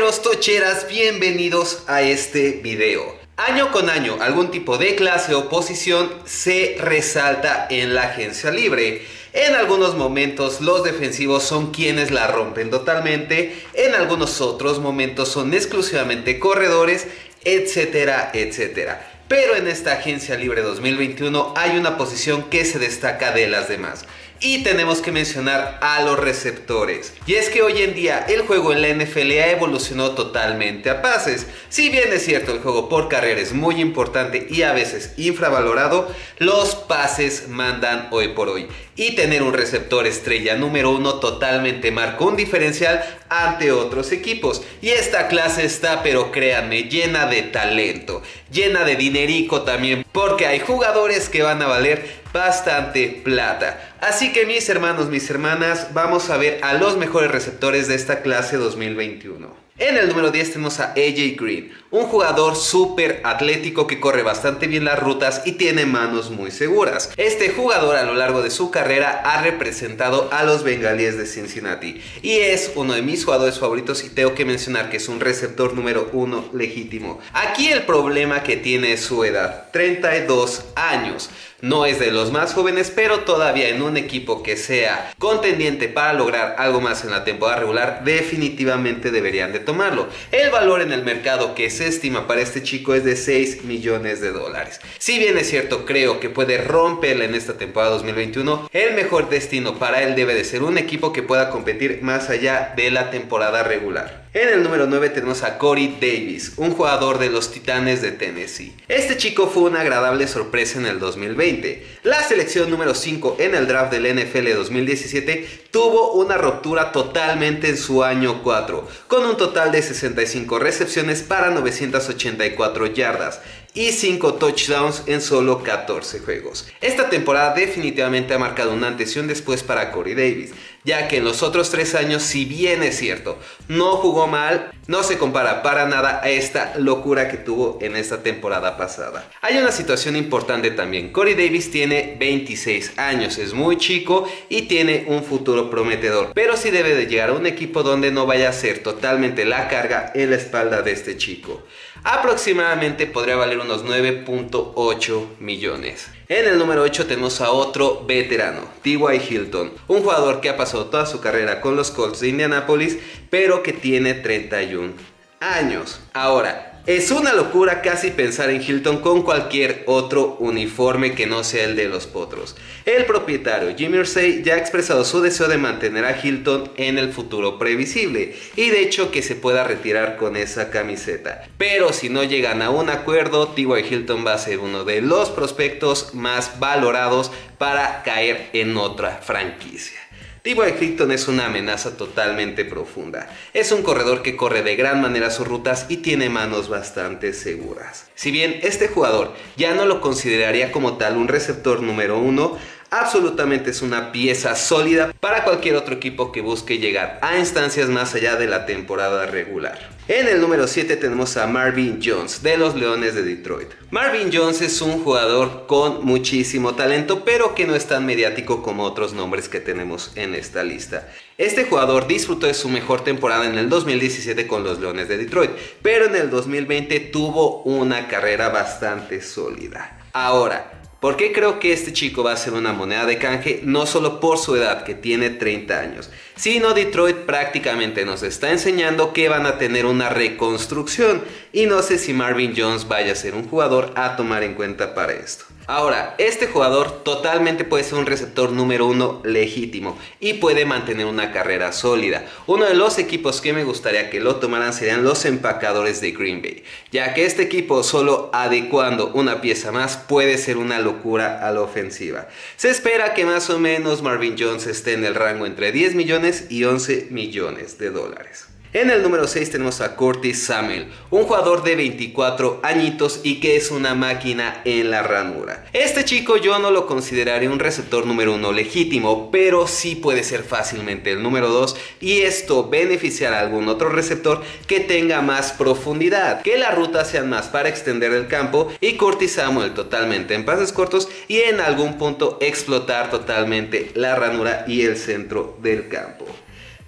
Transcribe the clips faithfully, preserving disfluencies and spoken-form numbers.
Tocheros, tocheras, bienvenidos a este video. Año con año, algún tipo de clase o posición se resalta en la agencia libre. En algunos momentos los defensivos son quienes la rompen totalmente, en algunos otros momentos son exclusivamente corredores, etcétera, etcétera. Pero en esta agencia libre dos mil veintiuno hay una posición que se destaca de las demás. Y tenemos que mencionar a los receptores. Y es que hoy en día el juego en la N F L ha evolucionado totalmente a pases. Si bien es cierto el juego por carrera es muy importante y a veces infravalorado, los pases mandan hoy por hoy. Y tener un receptor estrella número uno totalmente marca un diferencial ante otros equipos. Y esta clase está, pero créanme, llena de talento, llena de dinerico también, porque hay jugadores que van a valer bastante plata. Así que mis hermanos, mis hermanas, vamos a ver a los mejores receptores de esta clase dos mil veintiuno. En el número diez tenemos a A J Green, un jugador súper atlético que corre bastante bien las rutas y tiene manos muy seguras. Este jugador a lo largo de su carrera ha representado a los Bengalíes de Cincinnati y es uno de mis jugadores favoritos, y tengo que mencionar que es un receptor número uno legítimo. Aquí el problema que tiene es su edad, treinta y dos años. No es de los más jóvenes, pero todavía en un equipo que sea contendiente para lograr algo más en la temporada regular, definitivamente deberían de tomarlo. El valor en el mercado que se estima para este chico es de seis millones de dólares. Si bien es cierto, creo que puede romperla en esta temporada dos mil veintiuno, el mejor destino para él debe de ser un equipo que pueda competir más allá de la temporada regular. En el número nueve tenemos a Corey Davis, un jugador de los Titanes de Tennessee. Este chico fue una agradable sorpresa en el dos mil veinte. La selección número cinco en el draft del N F L dos mil diecisiete tuvo una ruptura totalmente en su año cuatro, con un total de sesenta y cinco recepciones para novecientas ochenta y cuatro yardas y cinco touchdowns en solo catorce juegos. Esta temporada definitivamente ha marcado un antes y un después para Corey Davis, ya que en los otros tres años, si bien es cierto, no jugó mal, no se compara para nada a esta locura que tuvo en esta temporada pasada. Hay una situación importante también. Corey Davis tiene veintiséis años, es muy chico y tiene un futuro prometedor, pero sí debe de llegar a un equipo donde no vaya a ser totalmente la carga en la espalda de este chico. Aproximadamente podría valer unos nueve punto ocho millones. En el número ocho tenemos a otro veterano, T Y Hilton, un jugador que ha pasado toda su carrera con los Colts de Indianápolis, pero que tiene treinta y un años. Ahora, es una locura casi pensar en Hilton con cualquier otro uniforme que no sea el de los Potros. El propietario Jimmy Irsay ya ha expresado su deseo de mantener a Hilton en el futuro previsible, y de hecho que se pueda retirar con esa camiseta. Pero si no llegan a un acuerdo, T Y Hilton va a ser uno de los prospectos más valorados para caer en otra franquicia. T Y Hilton es una amenaza totalmente profunda. Es un corredor que corre de gran manera sus rutas y tiene manos bastante seguras. Si bien este jugador ya no lo consideraría como tal un receptor número uno, absolutamente es una pieza sólida para cualquier otro equipo que busque llegar a instancias más allá de la temporada regular. En el número siete tenemos a Marvin Jones de los Leones de Detroit. Marvin Jones es un jugador con muchísimo talento, pero que no es tan mediático como otros nombres que tenemos en esta lista. Este jugador disfrutó de su mejor temporada en el dos mil diecisiete con los Leones de Detroit, pero en el dos mil veinte tuvo una carrera bastante sólida. Ahora, ¿por qué creo que este chico va a ser una moneda de canje? No solo por su edad, que tiene treinta años, sino Detroit prácticamente nos está enseñando que van a tener una reconstrucción, y no sé si Marvin Jones vaya a ser un jugador a tomar en cuenta para esto. Ahora, este jugador totalmente puede ser un receptor número uno legítimo y puede mantener una carrera sólida. Uno de los equipos que me gustaría que lo tomaran serían los Empacadores de Green Bay, ya que este equipo, solo adecuando una pieza más, puede ser una locura a la ofensiva. Se espera que más o menos Marvin Jones esté en el rango entre diez millones y once millones de dólares. En el número seis tenemos a Curtis Samuel, un jugador de veinticuatro añitos y que es una máquina en la ranura. Este chico yo no lo consideraría un receptor número uno legítimo, pero sí puede ser fácilmente el número dos, y esto beneficiará a algún otro receptor que tenga más profundidad, que las rutas sean más para extender el campo, y Curtis Samuel totalmente en pases cortos y en algún punto explotar totalmente la ranura y el centro del campo.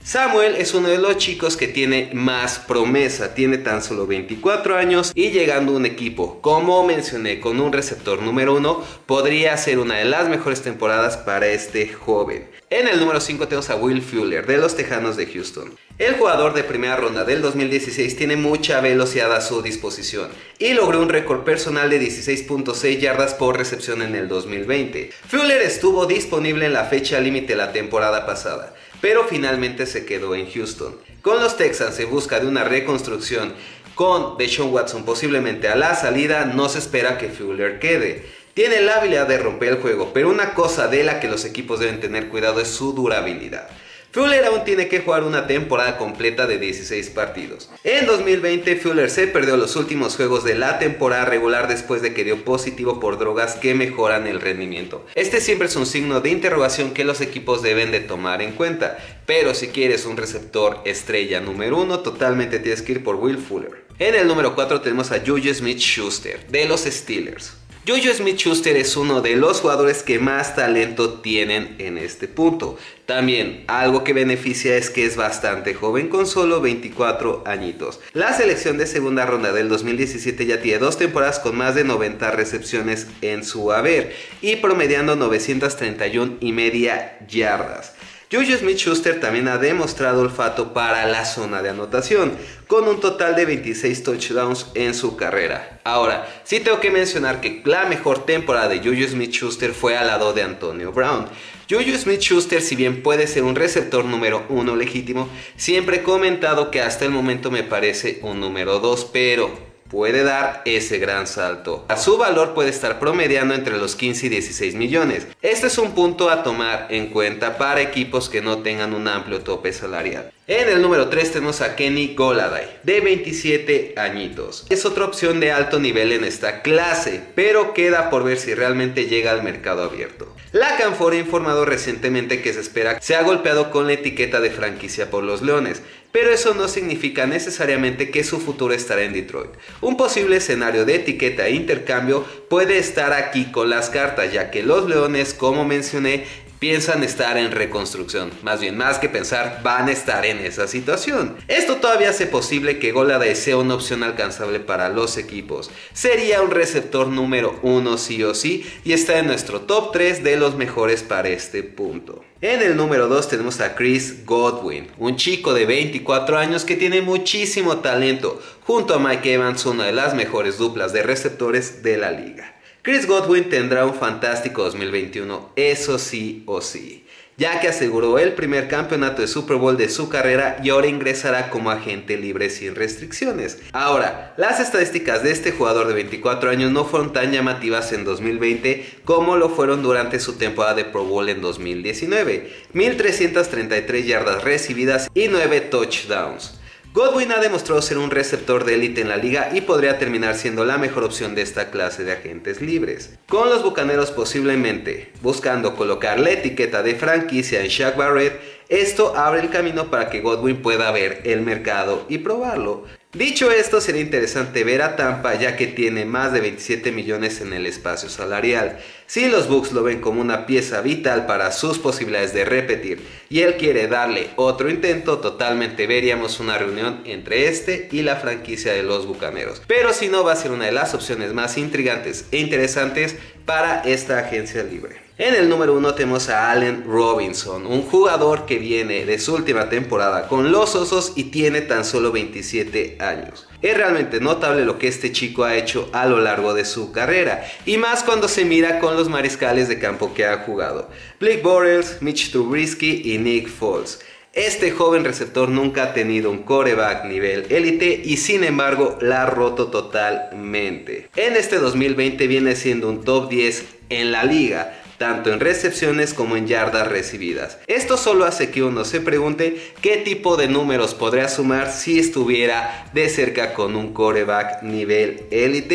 Samuel es uno de los chicos que tiene más promesa, tiene tan solo veinticuatro años y llegando a un equipo, como mencioné, con un receptor número uno, podría ser una de las mejores temporadas para este joven. En el número cinco tenemos a Will Fuller de los Tejanos de Houston. El jugador de primera ronda del dos mil dieciséis tiene mucha velocidad a su disposición y logró un récord personal de dieciséis punto seis yardas por recepción en el dos mil veinte. Fuller estuvo disponible en la fecha límite la temporada pasada, pero finalmente se quedó en Houston. Con los Texans en busca de una reconstrucción, con Deshaun Watson posiblemente a la salida, no se espera que Fuller quede. Tiene la habilidad de romper el juego, pero una cosa de la que los equipos deben tener cuidado es su durabilidad. Fuller aún tiene que jugar una temporada completa de dieciséis partidos. En dos mil veinte, Fuller se perdió los últimos juegos de la temporada regular después de que dio positivo por drogas que mejoran el rendimiento. Este siempre es un signo de interrogación que los equipos deben de tomar en cuenta, pero si quieres un receptor estrella número uno, totalmente tienes que ir por Will Fuller. En el número cuatro tenemos a Juju Smith-Schuster de los Steelers. Juju Smith-Schuster es uno de los jugadores que más talento tienen en este punto. También algo que beneficia es que es bastante joven con solo veinticuatro añitos. La selección de segunda ronda del dos mil diecisiete ya tiene dos temporadas con más de noventa recepciones en su haber y promediando novecientas treinta y una y media yardas. Juju Smith-Schuster también ha demostrado olfato para la zona de anotación, con un total de veintiséis touchdowns en su carrera. Ahora, sí tengo que mencionar que la mejor temporada de Juju Smith-Schuster fue al lado de Antonio Brown. Juju Smith-Schuster, si bien puede ser un receptor número uno legítimo, siempre he comentado que hasta el momento me parece un número dos, pero puede dar ese gran salto. Su valor puede estar promediando entre los quince y dieciséis millones. Este es un punto a tomar en cuenta para equipos que no tengan un amplio tope salarial. En el número tres tenemos a Kenny Golladay, de veintisiete añitos. Es otra opción de alto nivel en esta clase, pero queda por ver si realmente llega al mercado abierto. La Canfor ha informado recientemente que se espera que sea golpeado con la etiqueta de franquicia por los Leones, pero eso no significa necesariamente que su futuro estará en Detroit. Un posible escenario de etiqueta e intercambio puede estar aquí con las cartas, ya que los Leones, como mencioné, piensan estar en reconstrucción. Más bien, más que pensar, van a estar en esa situación. Esto todavía hace posible que Golladay sea una opción alcanzable para los equipos. Sería un receptor número uno sí o sí y está en nuestro top tres de los mejores para este punto. En el número dos tenemos a Chris Godwin, un chico de veinticuatro años que tiene muchísimo talento, junto a Mike Evans, una de las mejores duplas de receptores de la liga. Chris Godwin tendrá un fantástico dos mil veintiuno, eso sí o sí, ya que aseguró el primer campeonato de Super Bowl de su carrera y ahora ingresará como agente libre sin restricciones. Ahora, las estadísticas de este jugador de veinticuatro años no fueron tan llamativas en dos mil veinte como lo fueron durante su temporada de Pro Bowl en dos mil diecinueve, mil trescientas treinta y tres yardas recibidas y nueve touchdowns. Godwin ha demostrado ser un receptor de élite en la liga y podría terminar siendo la mejor opción de esta clase de agentes libres. Con los Bucaneros posiblemente buscando colocar la etiqueta de franquicia en Shaq Barrett, esto abre el camino para que Godwin pueda ver el mercado y probarlo. Dicho esto, sería interesante ver a Tampa ya que tiene más de veintisiete millones en el espacio salarial. Si los Bucs lo ven como una pieza vital para sus posibilidades de repetir y él quiere darle otro intento, totalmente veríamos una reunión entre este y la franquicia de los Bucaneros. Pero si no, va a ser una de las opciones más intrigantes e interesantes para esta agencia libre. En el número uno tenemos a Allen Robinson, un jugador que viene de su última temporada con los Osos y tiene tan solo veintisiete años. Es realmente notable lo que este chico ha hecho a lo largo de su carrera, y más cuando se mira con los mariscales de campo que ha jugado: Blake Bortles, Mitch Trubisky y Nick Foles. Este joven receptor nunca ha tenido un quarterback nivel élite y sin embargo la ha roto totalmente. En este dos mil veinte viene siendo un top diez en la liga, tanto en recepciones como en yardas recibidas. Esto solo hace que uno se pregunte qué tipo de números podría sumar si estuviera de cerca con un quarterback nivel élite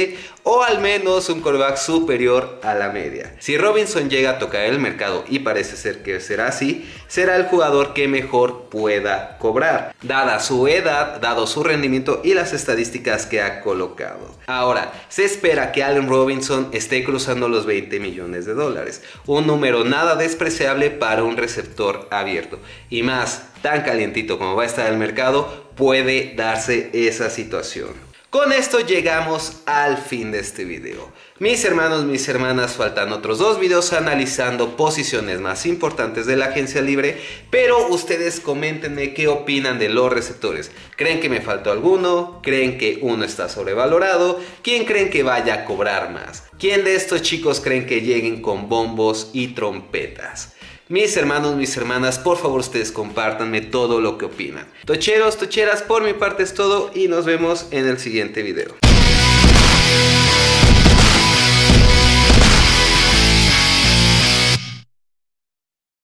o al menos un quarterback superior a la media. Si Robinson llega a tocar el mercado, y parece ser que será así, será el jugador que mejor pueda cobrar, dada su edad, dado su rendimiento y las estadísticas que ha colocado. Ahora, se espera que Allen Robinson esté cruzando los veinte millones de dólares, un número nada despreciable para un receptor abierto, y más tan calientito como va a estar el mercado, puede darse esa situación. Con esto llegamos al fin de este video. Mis hermanos, mis hermanas, faltan otros dos videos analizando posiciones más importantes de la agencia libre, pero ustedes coméntenme qué opinan de los receptores. ¿Creen que me faltó alguno? ¿Creen que uno está sobrevalorado? ¿Quién creen que vaya a cobrar más? ¿Quién de estos chicos creen que lleguen con bombos y trompetas? Mis hermanos, mis hermanas, por favor ustedes compártanme todo lo que opinan. Tocheros, tocheras, por mi parte es todo y nos vemos en el siguiente video.